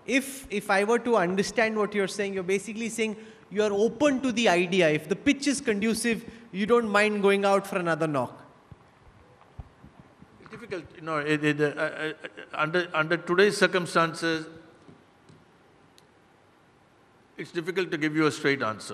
If I were to understand what you're saying, you're basically saying you're open to the idea. If the pitch is conducive, you don't mind going out for another knock. It's difficult, under today's circumstances, it's difficult to give you a straight answer.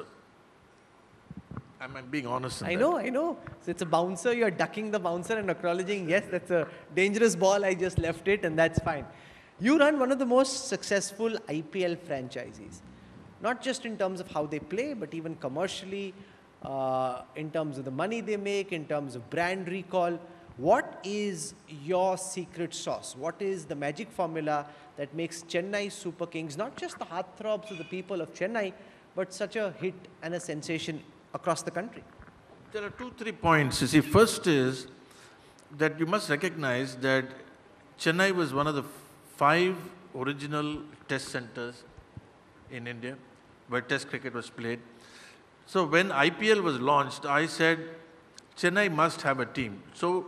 I'm being honest in I that. know. So it's a bouncer, you're ducking the bouncer and acknowledging, yes, that's a dangerous ball, I just left it, and that's fine. You run one of the most successful IPL franchises, not just in terms of how they play, but even commercially, in terms of the money they make, in terms of brand recall. What is your secret sauce? What is the magic formula that makes Chennai Super Kings not just the heartthrobs of the people of Chennai, but such a hit and a sensation across the country? There are 2-3 points. You see, first is that you must recognize that Chennai was one of the 5 original test centers in India where test cricket was played. So when IPL was launched, I said, Chennai must have a team. So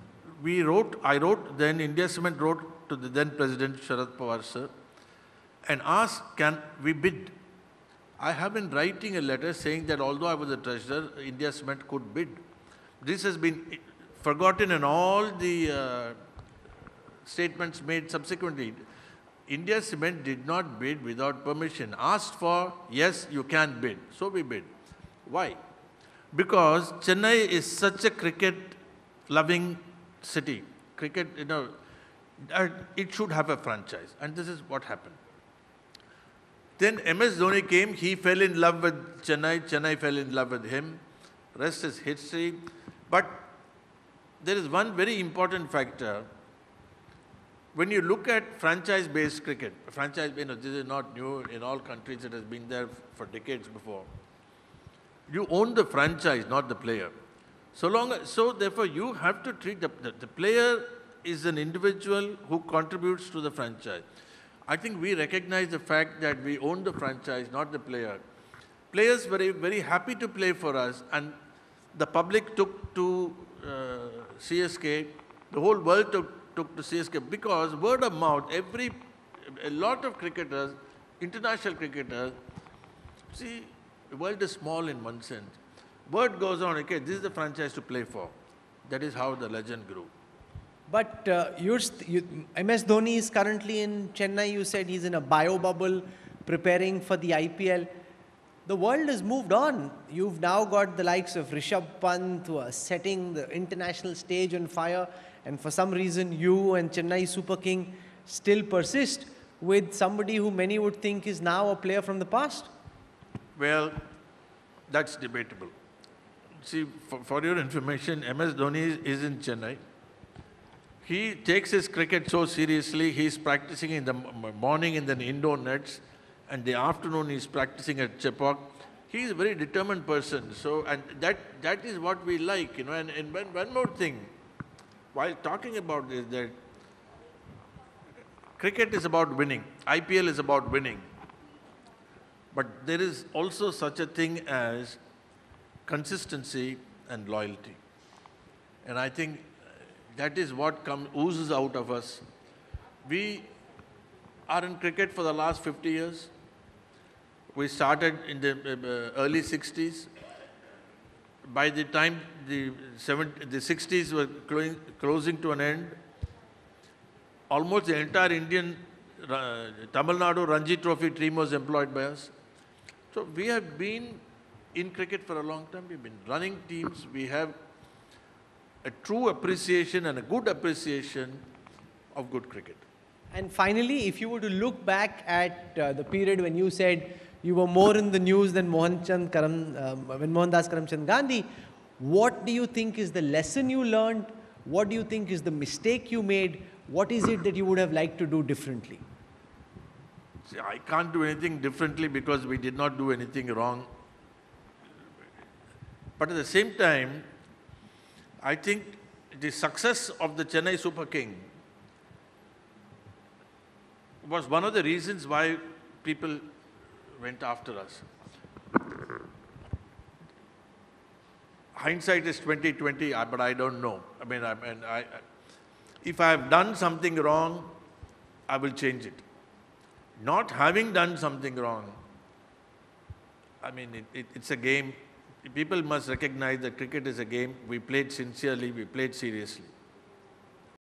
I wrote, then India Cement wrote to the then President Sharad Pawar sir and asked, can we bid? I have been writing a letter saying that although I was a treasurer, India Cement could bid. This has been forgotten in all the statements made subsequently. India Cement did not bid without permission. Asked for, yes, you can bid. So we bid. Why? Because Chennai is such a cricket-loving city. Cricket, it should have a franchise. And this is what happened. Then MS Dhoni came, he fell in love with Chennai, Chennai fell in love with him. Rest is history. But there is one very important factor. When you look at franchise-based cricket, this is not new, in all countries it has been there for decades before. You own the franchise, not the player. So therefore you have to treat the player is an individual who contributes to the franchise. I think we recognize the fact that we own the franchise, not the player. Players were very happy to play for us, and the public took to CSK, the whole world took to CSK, because word of mouth, a lot of cricketers, international cricketers, see, the world is small in one sense. Word goes on, okay, this is the franchise to play for. That is how the legend grew. But MS Dhoni is currently in Chennai. You said he's in a bio bubble preparing for the IPL. The world has moved on. You've now got the likes of Rishabh Pant who are setting the international stage on fire. And for some reason, you and Chennai Super King still persist with somebody who many would think is now a player from the past. Well, that's debatable. See, for your information, MS Dhoni is in Chennai. He takes his cricket so seriously, he's practicing in the morning in the indoor nets, and the afternoon he's practicing at Chepauk. He's a very determined person, and that is what we like, And one more thing, while talking about this, that cricket is about winning, IPL is about winning. But there is also such a thing as consistency and loyalty. And I think that is what oozes out of us. We are in cricket for the last 50 years. We started in the early 60s. By the time the 60s were closing to an end, almost the entire Indian Tamil Nadu Ranji Trophy team was employed by us. So we have been in cricket for a long time. We've been running teams. We have a true appreciation and a good appreciation of good cricket. And finally, if you were to look back at the period when you said you were more in the news than Mohandas Karamchand Gandhi, what do you think is the lesson you learned? What do you think is the mistake you made? What is it that you would have liked to do differently? See, I can't do anything differently because we did not do anything wrong. But at the same time, I think the success of the Chennai Super King was one of the reasons why people went after us. Hindsight is 20/20, but I don't know. If I have done something wrong, I will change it. not having done something wrong, I mean, it's a game. People must recognize that cricket is a game. We played sincerely, we played seriously.